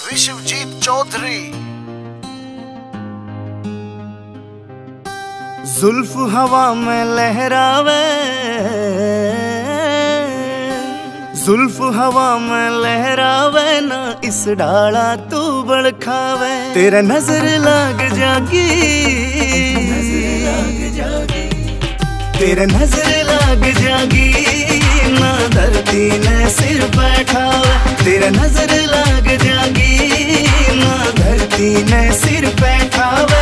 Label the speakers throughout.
Speaker 1: विश्वजीत चौधरी।
Speaker 2: जुल्फ हवा में लहरावे, जुल्फ हवा में लहरावे ना, इस डाला तू बड़खावे। तेरा नजर लाग जागी, तेरा नजर लाग जागी ना, धरती ने सिर बैठावे। तेरा नजर लाग जागी ना, धरती ने सिर बैठावे।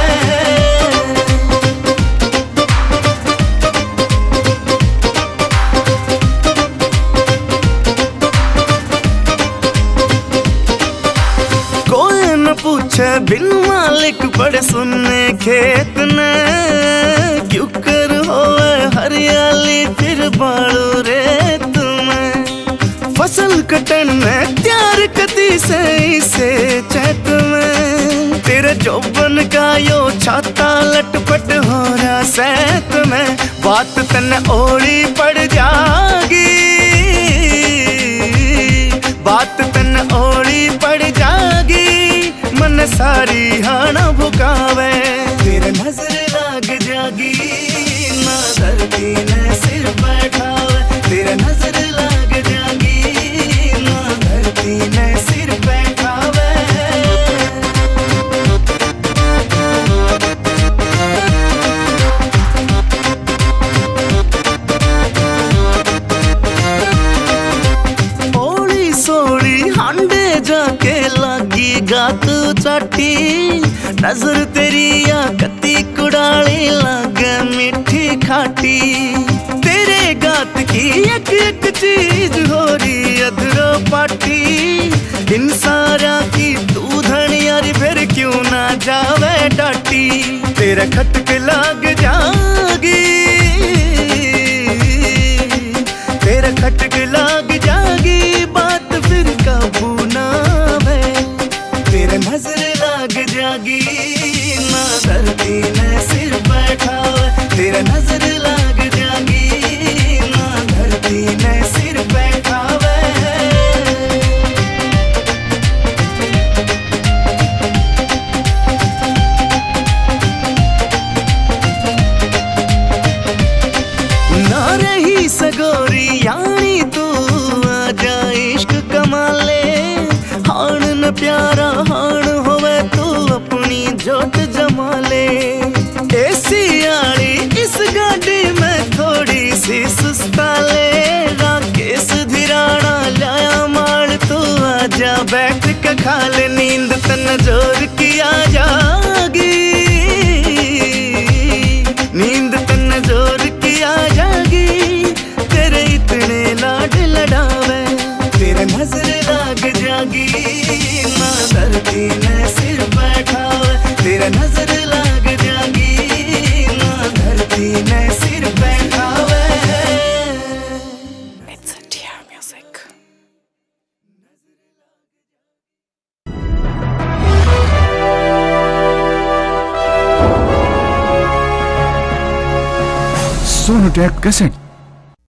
Speaker 2: पूछे बिन मालिक पड़े सुनने खेत ने, क्यों कर होए हरियाली फिर बाड़ू रेत में। फसल कटन में त्यार कती से इसे चैत में, तेरे जोबन का यो छाता लटपट हो रहा सैत में। बात तन ओली पड़ जागी, बात तन ओली पड़ जागी, मन सारी हाना भुकावे। तेरे नजर लाग जागी ना, धरती ने सिर बैठावे। तेरे नजर लाग जागी ना, धरती ने सिर बैठावे। ओली सोली हांडे जाके लागी गात चाटी, नजर तेरी या कती कुड़ाली लागे मीठी खाटी। तेरे गात की एक एक चीज हो रही अधरो पाटी, इन सारा की तू धनियारी फिर क्यों ना जावे डाटी। तेरा खटक लाग जागी, तेरा खटक लाग जागी, बात फिर काबू ना वे। तेरे नजर लाग जागी ना, धरती ने सिर बैठावे। तेरा नजर लाग जागी ना, धरती ने सिर बैठावे। ना रही सगोरी यानी तू आजा इश्क कमा ले। हाण न प्यारा हाण होवे तू अपनी जोत जमा ले। एसी आली इस गाड़ी में थोड़ी सी सुस्ता ले। राकेश धिराना लाया मार तू आजा बैठ के खा ले। नींद तन जोर की आ जागी, नींद तन जोर की आ जागी, तेरे इतने लाड लड़ावे। तेरे नजर लाग जागी ना, धरती ने सिर बैठावे। तेरा नजर लाग जागी ना, धरती ने सिर बैठावे। It's a dear music.
Speaker 3: Sonotek cassette.